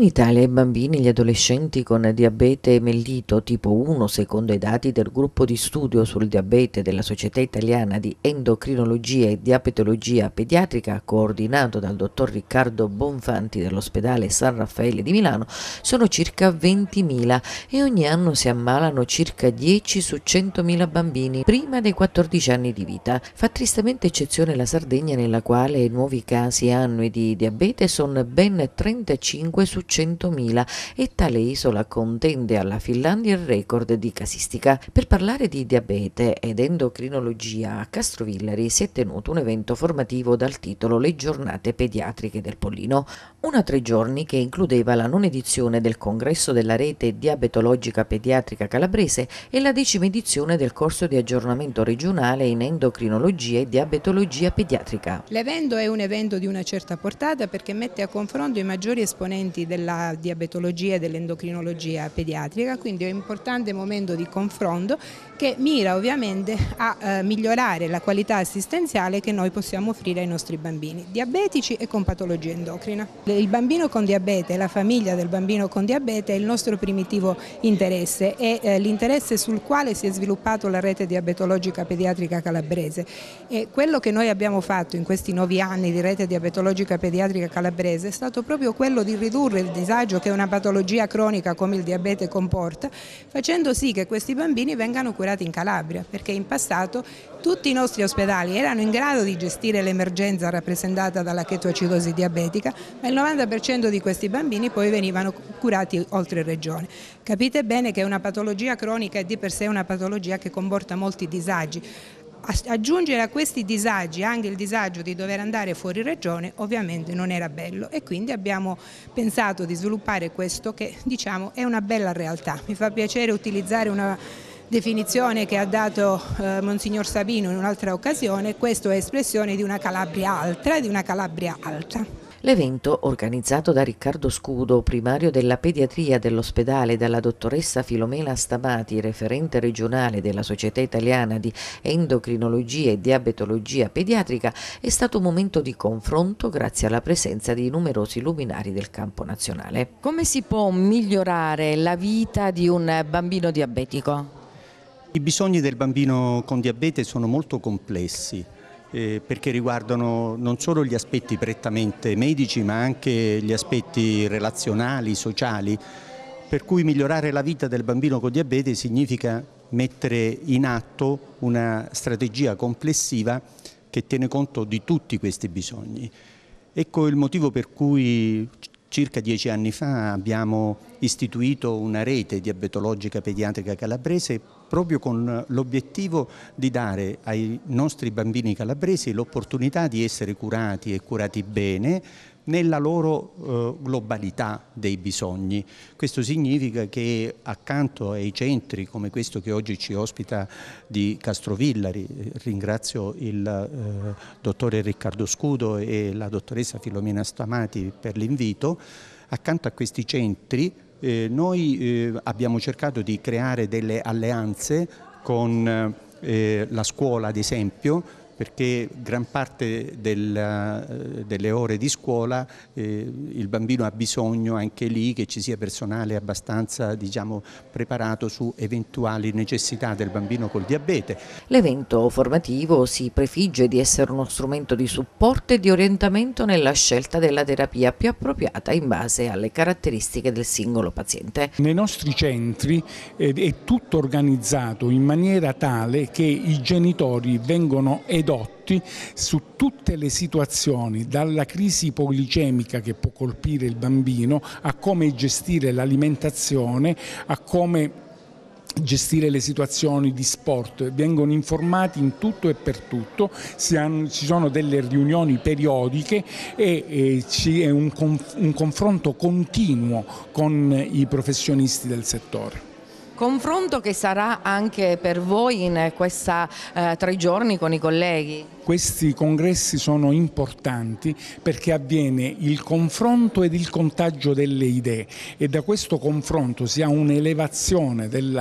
In Italia i bambini e gli adolescenti con diabete mellito tipo 1, secondo i dati del gruppo di studio sul diabete della Società Italiana di Endocrinologia e Diabetologia Pediatrica, coordinato dal dottor Riccardo Bonfanti dell'ospedale San Raffaele di Milano, sono circa 20.000 e ogni anno si ammalano circa 10 su 100.000 bambini prima dei 14 anni di vita. Fa tristemente eccezione la Sardegna, nella quale i nuovi casi annui di diabete sono ben 35 su 100.000 e tale isola contende alla Finlandia il record di casistica. Per parlare di diabete ed endocrinologia a Castrovillari si è tenuto un evento formativo dal titolo Le giornate pediatriche del Pollino, una 3 giorni che includeva la nona edizione del congresso della rete diabetologica pediatrica calabrese e la 10ª edizione del corso di aggiornamento regionale in endocrinologia e diabetologia pediatrica. L'evento è un evento di una certa portata perché mette a confronto i maggiori esponenti della diabetologia e dell'endocrinologia pediatrica, quindi è un importante momento di confronto che mira ovviamente a migliorare la qualità assistenziale che noi possiamo offrire ai nostri bambini diabetici e con patologia endocrina. Il bambino con diabete e la famiglia del bambino con diabete è il nostro primitivo interesse, è l'interesse sul quale si è sviluppato la rete diabetologica pediatrica calabrese, e quello che noi abbiamo fatto in questi 9 anni di rete diabetologica pediatrica calabrese è stato proprio quello di ridurre il disagio che una patologia cronica come il diabete comporta, facendo sì che questi bambini vengano curati in Calabria, perché in passato tutti i nostri ospedali erano in grado di gestire l'emergenza rappresentata dalla chetoacidosi diabetica, ma il 90% di questi bambini poi venivano curati oltre regione. Capite bene che una patologia cronica è di per sé una patologia che comporta molti disagi. Aggiungere a questi disagi anche il disagio di dover andare fuori regione ovviamente non era bello, e quindi abbiamo pensato di sviluppare questo che, diciamo, è una bella realtà. Mi fa piacere utilizzare una definizione che ha dato Monsignor Sabino in un'altra occasione: questo è espressione di una Calabria alta. L'evento, organizzato da Riccardo Scudo, primario della pediatria dell'ospedale, e dalla dottoressa Filomena Stamati, referente regionale della Società Italiana di Endocrinologia e Diabetologia Pediatrica, è stato un momento di confronto grazie alla presenza di numerosi luminari del campo nazionale. Come si può migliorare la vita di un bambino diabetico? I bisogni del bambino con diabete sono molto complessi. Perché riguardano non solo gli aspetti prettamente medici, ma anche gli aspetti relazionali, sociali, per cui migliorare la vita del bambino con diabete significa mettere in atto una strategia complessiva che tiene conto di tutti questi bisogni. Ecco il motivo per cui circa 10 anni fa abbiamo istituito una rete diabetologica pediatrica calabrese proprio con l'obiettivo di dare ai nostri bambini calabresi l'opportunità di essere curati e curati bene nella loro globalità dei bisogni. Questo significa che accanto ai centri come questo che oggi ci ospita di Castrovillari, ringrazio il dottore Riccardo Scudo e la dottoressa Filomena Stamati per l'invito, accanto a questi centri noi abbiamo cercato di creare delle alleanze con la scuola, ad esempio, perché gran parte delle ore di scuola il bambino ha bisogno anche lì che ci sia personale abbastanza, diciamo, preparato su eventuali necessità del bambino col diabete. L'evento formativo si prefigge di essere uno strumento di supporto e di orientamento nella scelta della terapia più appropriata in base alle caratteristiche del singolo paziente. Nei nostri centri è tutto organizzato in maniera tale che i genitori vengono edotti su tutte le situazioni, dalla crisi ipoglicemica che può colpire il bambino a come gestire l'alimentazione, a come gestire le situazioni di sport. Vengono informati in tutto e per tutto, ci sono delle riunioni periodiche e è un confronto continuo con i professionisti del settore. Confronto che sarà anche per voi in questa 3 giorni con i colleghi? Questi congressi sono importanti perché avviene il confronto ed il contagio delle idee, e da questo confronto si ha un'elevazione della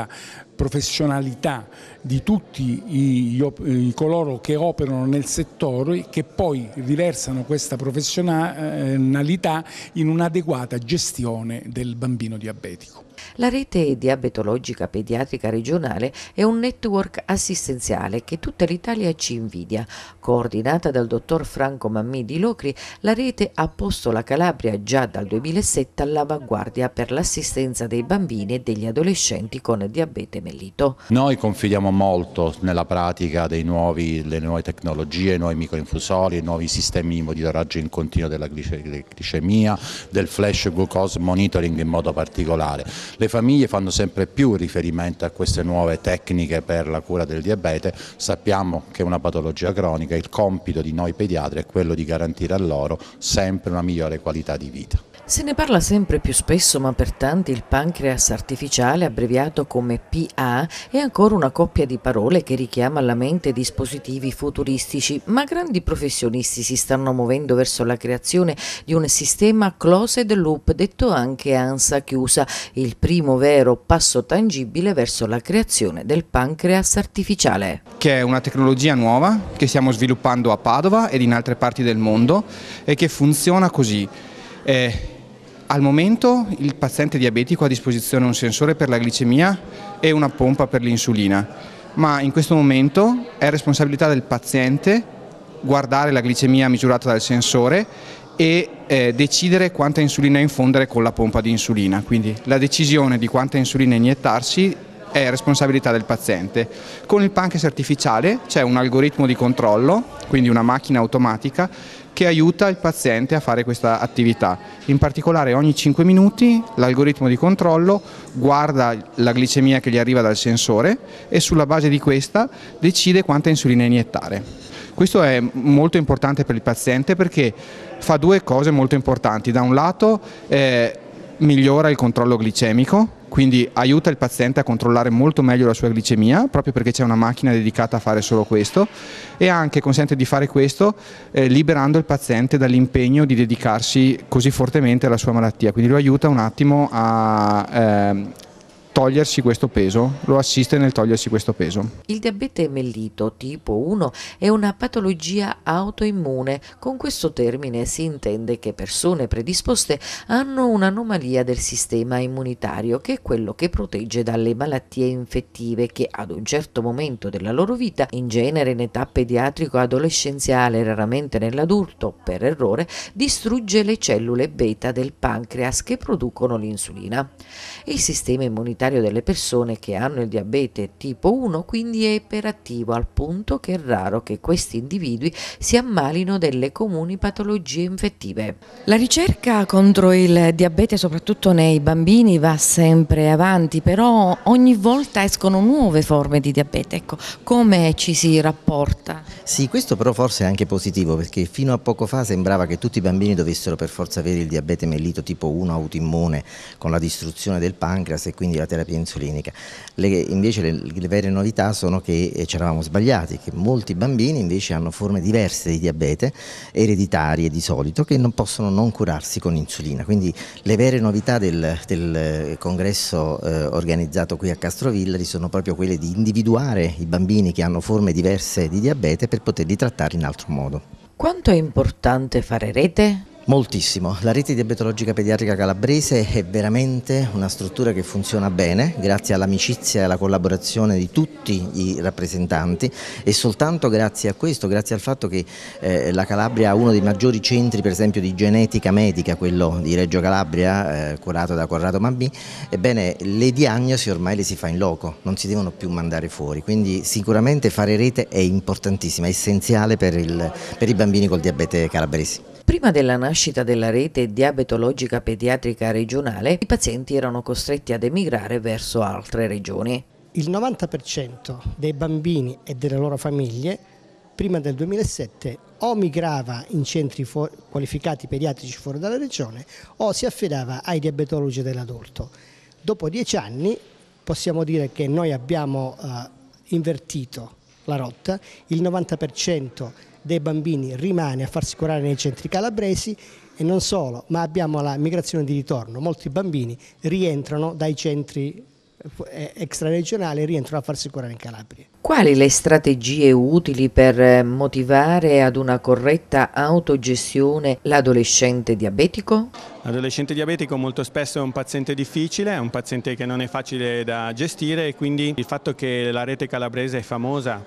professionalità di tutti coloro che operano nel settore, che poi riversano questa professionalità in un'adeguata gestione del bambino diabetico. La rete diabetologica pediatrica regionale è un network assistenziale che tutta l'Italia ci invidia. Coordinata dal dottor Franco Mammì di Locri, la rete ha posto la Calabria già dal 2007 all'avanguardia per l'assistenza dei bambini e degli adolescenti con diabete mellito. Noi confidiamo molto nella pratica delle nuove tecnologie, i nuovi microinfusori, i nuovi sistemi di monitoraggio in continuo della glicemia, del flash glucose monitoring in modo particolare. Le famiglie fanno sempre più riferimento a queste nuove tecniche per la cura del diabete. Sappiamo che è una patologia cronica, il compito di noi pediatri è quello di garantire a loro sempre una migliore qualità di vita. Se ne parla sempre più spesso, ma per tanti il pancreas artificiale, abbreviato come PA, è ancora una coppia di parole che richiama alla mente dispositivi futuristici, ma grandi professionisti si stanno muovendo verso la creazione di un sistema closed loop, detto anche ANSA chiusa, il primo vero passo tangibile verso la creazione del pancreas artificiale. Che è una tecnologia nuova che stiamo sviluppando a Padova ed in altre parti del mondo e che funziona così. Al momento il paziente diabetico ha a disposizione un sensore per la glicemia e una pompa per l'insulina, ma in questo momento è responsabilità del paziente guardare la glicemia misurata dal sensore e decidere quanta insulina infondere con la pompa di insulina. Quindi la decisione di quanta insulina iniettarsi è responsabilità del paziente. Con il pancreas artificiale c'è un algoritmo di controllo, quindi una macchina automatica che aiuta il paziente a fare questa attività. In particolare ogni 5 minuti l'algoritmo di controllo guarda la glicemia che gli arriva dal sensore e sulla base di questa decide quanta insulina iniettare. Questo è molto importante per il paziente perché fa due cose molto importanti. Da un lato migliora il controllo glicemico, quindi aiuta il paziente a controllare molto meglio la sua glicemia, proprio perché c'è una macchina dedicata a fare solo questo, e anche consente di fare questo liberando il paziente dall'impegno di dedicarsi così fortemente alla sua malattia, quindi lo aiuta un attimo a togliersi questo peso, lo assiste nel togliersi questo peso. Il diabete mellito tipo 1 è una patologia autoimmune. Con questo termine si intende che persone predisposte hanno un'anomalia del sistema immunitario, che è quello che protegge dalle malattie infettive che ad un certo momento della loro vita, in genere in età pediatrico-adolescenziale, raramente nell'adulto, per errore, distrugge le cellule beta del pancreas che producono l'insulina. Il sistema immunitario delle persone che hanno il diabete tipo 1 quindi è iperattivo, al punto che è raro che questi individui si ammalino delle comuni patologie infettive. La ricerca contro il diabete, soprattutto nei bambini, va sempre avanti, però ogni volta escono nuove forme di diabete. Ecco, come ci si rapporta? Sì, questo però forse è anche positivo, perché fino a poco fa sembrava che tutti i bambini dovessero per forza avere il diabete mellito tipo 1 autoimmune con la distruzione del pancreas e quindi la terapia insulinica. Invece le vere novità sono che ci eravamo sbagliati, che molti bambini invece hanno forme diverse di diabete, ereditarie di solito, che non possono non curarsi con insulina. Quindi le vere novità del congresso organizzato qui a Castrovillari sono proprio quelle di individuare i bambini che hanno forme diverse di diabete per poterli trattare in altro modo. Quanto è importante fare rete? Moltissimo, la rete diabetologica pediatrica calabrese è veramente una struttura che funziona bene grazie all'amicizia e alla collaborazione di tutti i rappresentanti, e soltanto grazie a questo, grazie al fatto che la Calabria ha uno dei maggiori centri per esempio di genetica medica, quello di Reggio Calabria, curato da Corrado Mammì, ebbene le diagnosi ormai le si fa in loco, non si devono più mandare fuori, quindi sicuramente fare rete è importantissima, è essenziale per i bambini col diabete calabresi. Prima della nascita della rete diabetologica pediatrica regionale, i pazienti erano costretti ad emigrare verso altre regioni. Il 90% dei bambini e delle loro famiglie prima del 2007 o migrava in centri qualificati pediatrici fuori dalla regione o si affidava ai diabetologi dell'adulto. Dopo 10 anni possiamo dire che noi abbiamo invertito la rotta, il 90% dei bambini rimane a farsi curare nei centri calabresi, e non solo, ma abbiamo la migrazione di ritorno. Molti bambini rientrano dai centri extraregionali rientrano a farsi curare in Calabria. Quali le strategie utili per motivare ad una corretta autogestione l'adolescente diabetico? L'adolescente diabetico molto spesso è un paziente difficile, è un paziente che non è facile da gestire, e quindi il fatto che la rete calabrese è famosa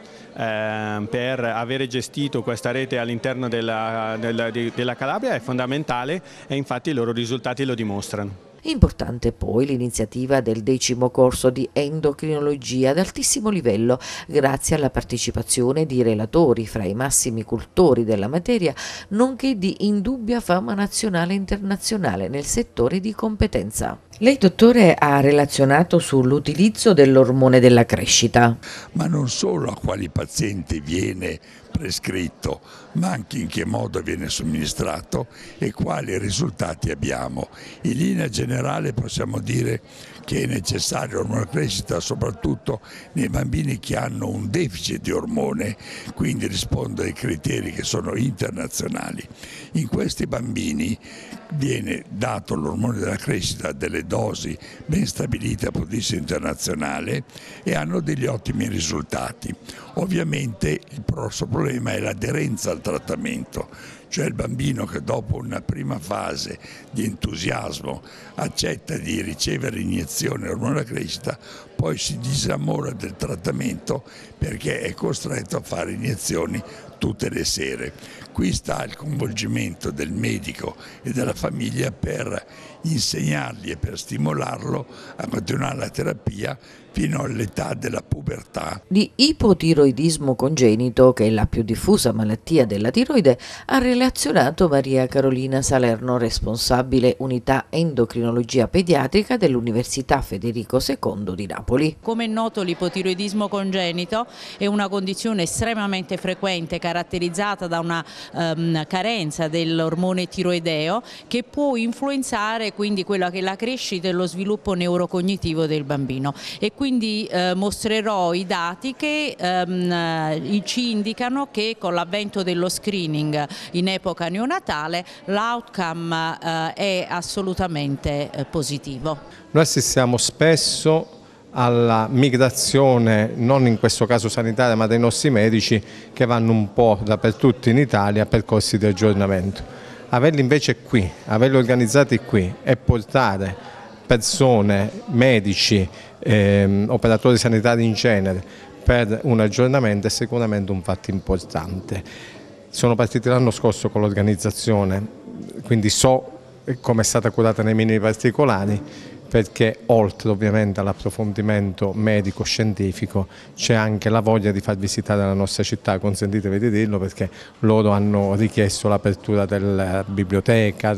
per avere gestito questa rete all'interno della Calabria è fondamentale, e infatti i loro risultati lo dimostrano. Importante poi l'iniziativa del 10° corso di endocrinologia ad altissimo livello, grazie alla partecipazione di relatori fra i massimi cultori della materia, nonché di indubbia fama nazionale e internazionale nel settore di competenza. Lei, dottore, ha relazionato sull'utilizzo dell'ormone della crescita. Ma non solo a quali pazienti viene prescritto, ma anche in che modo viene somministrato e quali risultati abbiamo. In linea generale possiamo dire che è necessario l'ormone della crescita soprattutto nei bambini che hanno un deficit di ormone, quindi risponde ai criteri che sono internazionali. In questi bambini viene dato l'ormone della crescita a delle dosi ben stabilite a potestà internazionale e hanno degli ottimi risultati. Ovviamente il grosso problema è l'aderenza al trattamento, cioè il bambino che dopo una prima fase di entusiasmo accetta di ricevere iniezione ormone della crescita, poi si disamora del trattamento perché è costretto a fare iniezioni tutte le sere. Qui sta il coinvolgimento del medico e della famiglia per insegnargli e per stimolarlo a continuare la terapia fino all'età della pubertà. Di ipotiroidismo congenito, che è la più diffusa malattia della tiroide, ha relazionato Maria Carolina Salerno, responsabile unità endocrinologia pediatrica dell'Università Federico II di Napoli. Come è noto, l'ipotiroidismo congenito è una condizione estremamente frequente caratterizzata da una carenza dell'ormone tiroideo, che può influenzare quindi quella che è la crescita e lo sviluppo neurocognitivo del bambino, e quindi mostrerò i dati che ci indicano che con l'avvento dello screening in epoca neonatale l'outcome è assolutamente positivo. Noi assistiamo spesso alla migrazione, non in questo caso sanitaria, ma dei nostri medici che vanno un po' dappertutto in Italia a percorsi di aggiornamento. Averli invece qui, averli organizzati qui e portare persone, medici, operatori sanitari in genere per un aggiornamento è sicuramente un fatto importante. Sono partiti l'anno scorso con l'organizzazione, quindi so come è stata curata nei minimi particolari, perché oltre ovviamente all'approfondimento medico-scientifico c'è anche la voglia di far visitare la nostra città, consentitevi di dirlo, perché loro hanno richiesto l'apertura della biblioteca,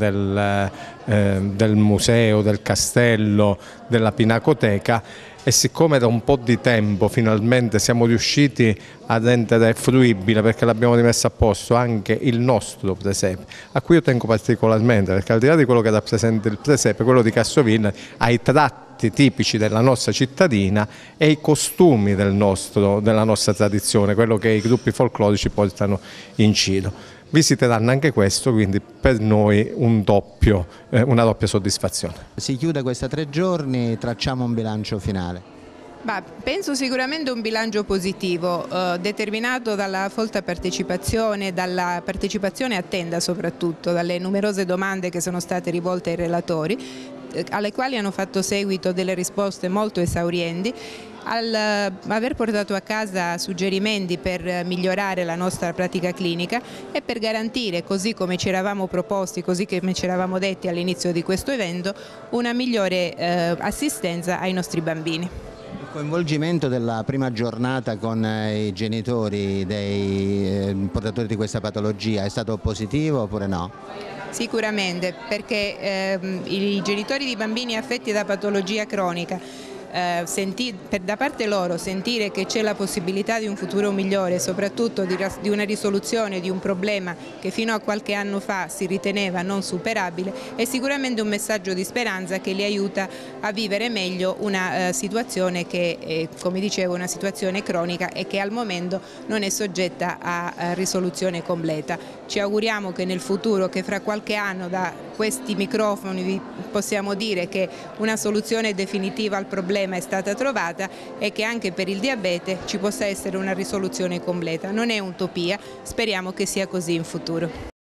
del museo, del castello, della pinacoteca, e siccome da un po' di tempo finalmente siamo riusciti a rendere fruibile, perché l'abbiamo rimesso a posto, anche il nostro presepe, a cui io tengo particolarmente, perché al di là di quello che rappresenta il presepe, quello di Cassovinari ha i tratti tipici della nostra cittadina e i costumi della nostra tradizione, quello che i gruppi folclorici portano in giro. Visiteranno anche questo, quindi per noi una doppia soddisfazione. Si chiude questa 3 giorni, tracciamo un bilancio finale. Penso sicuramente un bilancio positivo, determinato dalla folta partecipazione, dalla partecipazione attenta soprattutto, dalle numerose domande che sono state rivolte ai relatori, alle quali hanno fatto seguito delle risposte molto esaurienti, aver portato a casa suggerimenti per migliorare la nostra pratica clinica e per garantire, così come ci eravamo proposti, così come ci eravamo detti all'inizio di questo evento, una migliore assistenza ai nostri bambini. Il coinvolgimento della prima giornata con i genitori dei portatori di questa patologia è stato positivo oppure no? Sicuramente, perché i genitori di bambini affetti da patologia cronica, da parte loro sentire che c'è la possibilità di un futuro migliore, soprattutto di una risoluzione di un problema che fino a qualche anno fa si riteneva non superabile, è sicuramente un messaggio di speranza che li aiuta a vivere meglio una situazione che è, come dicevo, una situazione cronica e che al momento non è soggetta a risoluzione completa. Ci auguriamo che nel futuro, che fra qualche anno da questi microfoni vi possiamo dire che una soluzione definitiva al problema è stata trovata e che anche per il diabete ci possa essere una risoluzione completa. Non è utopia, speriamo che sia così in futuro.